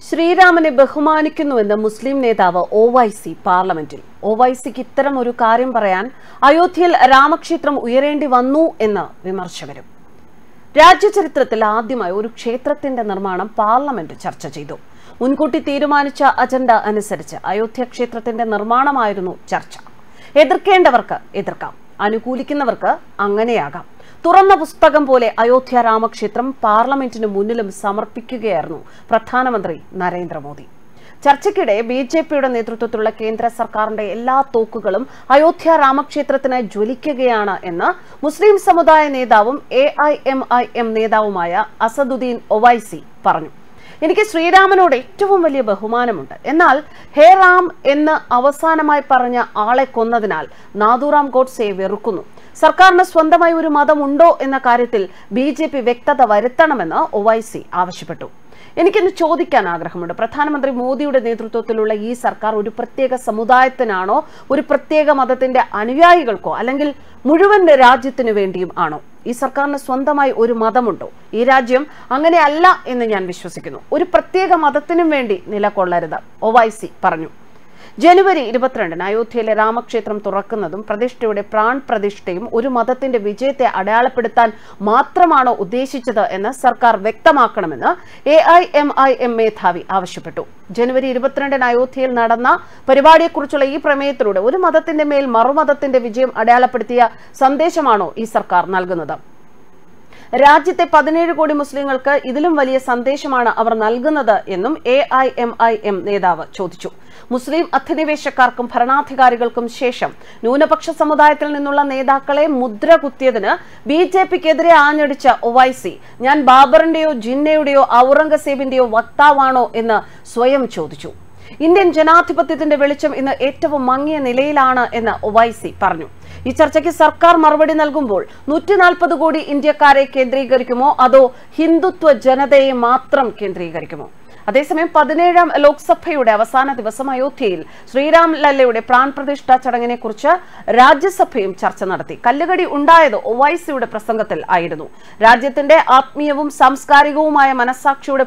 ശ്രീരാമനെ ബഹുമാനിക്കുന്നുവെന്ന് മുസ്ലിം നേതാവ് ഒവൈസി പാർലമെന്റിൽ. ഒവൈസിക്ക് ഇത്തരം ഒരു കാര്യം പറയാൻ അയോധ്യയിൽ രാമക്ഷേത്രം ഉയരേണ്ടി വന്നു എന്ന് വിമർശകരും. രാജ്യചരിത്രത്തിൽ ആദ്യമായി ഒരു ക്ഷേത്രത്തിന്റെ നിർമ്മാണം പാർലമെന്റ് ചർച്ച ചെയ്തു. മുൻകൂട്ടി തീരുമാനിച്ച അജണ്ട അനുസരിച്ച് അയോധ്യ ക്ഷേത്രത്തിന്റെ നിർമ്മാണമായിരുന്നു ചർച്ച. എതിർക്കേണ്ടവർക്ക് എതിർക്കാം, അനുകൂലിക്കുന്നവർക്ക് അങ്ങനെയാകാം. തുറന്ന പുസ്തകം പോലെ അയോധ്യ രാമക്ഷേത്രം പാർലമെന്റിന് മുന്നിലും സമർപ്പിക്കുകയായിരുന്നു പ്രധാനമന്ത്രി നരേന്ദ്രമോദി. ചർച്ചയ്ക്കിടെ ബിജെപിയുടെ നേതൃത്വത്തിലുള്ള കേന്ദ്ര സർക്കാരിന്റെ എല്ലാ തോക്കുകളും അയോധ്യ രാമക്ഷേത്രത്തിന് ജ്വലിക്കുകയാണ് എന്ന് മുസ്ലിം സമുദായ നേതാവും AIMIM നേതാവുമായ അസദുദ്ദീൻ ഒവൈസി പറഞ്ഞു. എനിക്ക് ശ്രീരാമനോട് ഏറ്റവും വലിയ ബഹുമാനമുണ്ട്. എന്നാൽ ഹേ റാം എന്ന് അവസാനമായി പറഞ്ഞ ആളെ കൊന്നതിനാൽ നാഥുറാം ഗോഡ്സെയെ വെറുക്കുന്നു. സർക്കാരിന് സ്വന്തമായി ഒരു മതമുണ്ടോ എന്ന കാര്യത്തിൽ BJP വ്യക്തത വരുത്തണമെന്ന് ഒവൈസി ആവശ്യപ്പെട്ടു. എനിക്കിന്ന് ചോദിക്കാൻ ആഗ്രഹമുണ്ട്, പ്രധാനമന്ത്രി മോദിയുടെ നേതൃത്വത്തിലുള്ള ഈ സർക്കാർ ഒരു പ്രത്യേക സമുദായത്തിനാണോ, ഒരു പ്രത്യേക മതത്തിന്റെ അനുയായികൾക്കോ, അല്ലെങ്കിൽ മുഴുവൻ രാജ്യത്തിനു വേണ്ടിയും ആണോ? ഈ സർക്കാരിന് സ്വന്തമായി ഒരു മതമുണ്ടോ? ഈ രാജ്യം അങ്ങനെയല്ല എന്ന് ഞാൻ വിശ്വസിക്കുന്നു. ഒരു പ്രത്യേക മതത്തിനും വേണ്ടി നിലകൊള്ളരുത്, ഒവൈസി പറഞ്ഞു. ജനുവരി 22 അയോധ്യയിലെ രാമക്ഷേത്രം തുറക്കുന്നതും പ്രതിഷ്ഠയുടെ പ്രാൺ പ്രതിഷ്ഠയും ഒരു മതത്തിന്റെ വിജയത്തെ അടയാളപ്പെടുത്താൻ മാത്രമാണോ ഉദ്ദേശിച്ചത് എന്ന് സർക്കാർ വ്യക്തമാക്കണമെന്ന് AIMIM മേധാവി ആവശ്യപ്പെട്ടു. ജനുവരി 22 അയോധ്യയിൽ നടന്ന പരിപാടിയെക്കുറിച്ചുള്ള ഈ പ്രമേയത്തിലൂടെ ഒരു മതത്തിന്റെ മേൽ മറുമതത്തിന്റെ വിജയം അടയാളപ്പെടുത്തിയ സന്ദേശമാണോ ഈ സർക്കാർ നൽകുന്നത്? രാജ്യത്തെ 17 കോടി മുസ്ലിങ്ങൾക്ക് ഇതിലും വലിയ സന്ദേശമാണ് അവർ നൽകുന്നത് എന്നും AIMIM നേതാവ് ചോദിച്ചു. മുസ്ലിം അധിനിവേശക്കാർക്കും ഭരണാധികാരികൾക്കും ശേഷം ന്യൂനപക്ഷ സമുദായത്തിൽ നിന്നുള്ള നേതാക്കളെ മുദ്ര കുത്തിയതിന് BJPക്കെതിരെ ആഞ്ഞടിച്ച ഒവൈസി, ഞാൻ ബാബറിന്റെയോ ജിന്നയുടെയോ ഔറംഗസേബിന്റെയോ വക്താവാണോ എന്ന് സ്വയം ചോദിച്ചു. ഇന്ത്യൻ ജനാധിപത്യത്തിന്റെ വെളിച്ചം ഇന്ന് ഏറ്റവും മങ്ങിയ നിലയിലാണ് എന്ന് ഒവൈസി പറഞ്ഞു. ഈ ചർച്ചയ്ക്ക് സർക്കാർ മറുപടി നൽകുമ്പോൾ 140 കോടി ഇന്ത്യക്കാരെ കേന്ദ്രീകരിക്കുമോ അതോ ഹിന്ദുത്വ ജനതയെ മാത്രം കേന്ദ്രീകരിക്കുമോ? അതേസമയം 17ാം ലോക്സഭയുടെ അവസാന ദിവസം അയോധ്യയിൽ ശ്രീരാം ലല്ലയുടെ പ്രാൺ പ്രതിഷ്ഠ ചടങ്ങിനെ കുറിച്ച് രാജ്യസഭയും ചർച്ച നടത്തി. കല്ലുകടി ഉണ്ടായത് ഒവൈസിയുടെ പ്രസംഗത്തിൽ ആയിരുന്നു. രാജ്യത്തിന്റെ ആത്മീയവും സാംസ്കാരികവുമായ മനസ്സാക്ഷിയുടെ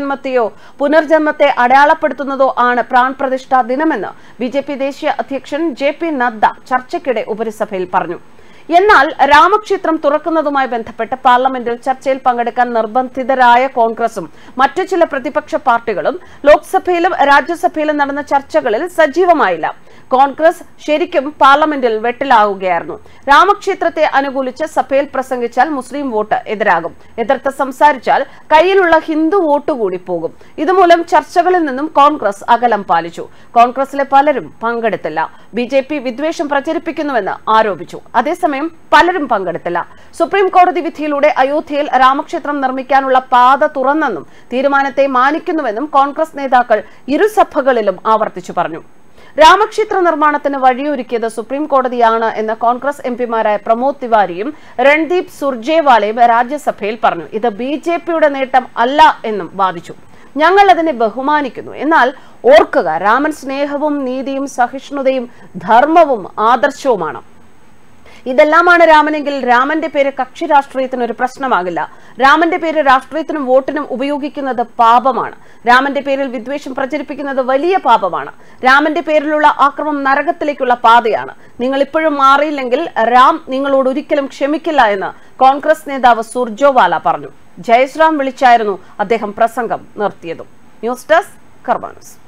പുനർജന്മത്തെ അടയാളപ്പെടുത്തുന്നതോ ആണ് പ്രാൺ പ്രതിഷ്ഠാ ദിനമെന്ന് BJP ദേശീയ അധ്യക്ഷൻ JP നദ്ദ ചർച്ചയ്ക്കിടെ ഉപരിസഭയിൽ പറഞ്ഞു. എന്നാൽ രാമക്ഷേത്രം തുറക്കുന്നതുമായി ബന്ധപ്പെട്ട് പാർലമെന്റിൽ ചർച്ചയിൽ പങ്കെടുക്കാൻ നിർബന്ധിതരായ കോൺഗ്രസും മറ്റു ചില പ്രതിപക്ഷ പാർട്ടികളും ലോക്സഭയിലും രാജ്യസഭയിലും നടന്ന ചർച്ചകളിൽ സജീവമായില്ല. കോൺഗ്രസ് ശരിക്കും പാർലമെന്റിൽ വെട്ടിലാവുകയായിരുന്നു. രാമക്ഷേത്രത്തെ അനുകൂലിച്ച് സഭയിൽ പ്രസംഗിച്ചാൽ മുസ്ലിം വോട്ട് എതിരാകും, എതിർത്ത് സംസാരിച്ചാൽ കയ്യിലുള്ള ഹിന്ദു വോട്ട് കൂടി പോകും. ഇതുമൂലം ചർച്ചകളിൽ നിന്നും കോൺഗ്രസ് അകലം പാലിച്ചു. കോൺഗ്രസിലെ പലരും പങ്കെടുത്തില്ല. BJP വിദ്വേഷം പ്രചരിപ്പിക്കുന്നുവെന്ന് ആരോപിച്ചു. അതേസമയം പലരും പങ്കെടുത്തില്ല. സുപ്രീം കോടതി വിധിയിലൂടെ അയോധ്യയിൽ രാമക്ഷേത്രം നിർമ്മിക്കാനുള്ള പാത തുറന്നെന്നും തീരുമാനത്തെ മാനിക്കുന്നുവെന്നും കോൺഗ്രസ് നേതാക്കൾ ഇരുസഭകളിലും ആവർത്തിച്ചു പറഞ്ഞു. രാമക്ഷേത്ര നിർമ്മാണത്തിന് വഴിയൊരുക്കിയത് സുപ്രീം കോടതിയാണ് എന്ന് കോൺഗ്രസ് MPമാരായ പ്രമോദ് തിവാരിയും രൺദീപ് സുർജേവാലയും രാജ്യസഭയിൽ പറഞ്ഞു. ഇത് BJPയുടെ നേട്ടം അല്ല എന്നും വാദിച്ചു. ഞങ്ങൾ അതിനെ ബഹുമാനിക്കുന്നു. എന്നാൽ ഓർക്കുക, രാമൻ സ്നേഹവും നീതിയും സഹിഷ്ണുതയും ധർമ്മവും ആദർശവുമാണ്. ഇതെല്ലാമാണ് രാമനെങ്കിൽ രാമന്റെ പേര് കക്ഷി രാഷ്ട്രീയത്തിന് ഒരു പ്രശ്നമാകില്ല. രാമന്റെ പേര് രാഷ്ട്രീയത്തിനും വോട്ടിനും ഉപയോഗിക്കുന്നത് പാപമാണ്. രാമന്റെ പേരിൽ വിദ്വേഷം പ്രചരിപ്പിക്കുന്നത് വലിയ പാപമാണ്. രാമന്റെ പേരിലുള്ള ആക്രമം നരകത്തിലേക്കുള്ള പാതയാണ്. നിങ്ങൾ ഇപ്പോഴും മാറിയില്ലെങ്കിൽ രാം നിങ്ങളോട് ഒരിക്കലും ക്ഷമിക്കില്ല എന്ന് കോൺഗ്രസ് നേതാവ് സുർജേവാല പറഞ്ഞു. ജയശ്രാം വിളിച്ചായിരുന്നു അദ്ദേഹം പ്രസംഗം നിർത്തിയതും. News desk Karma news.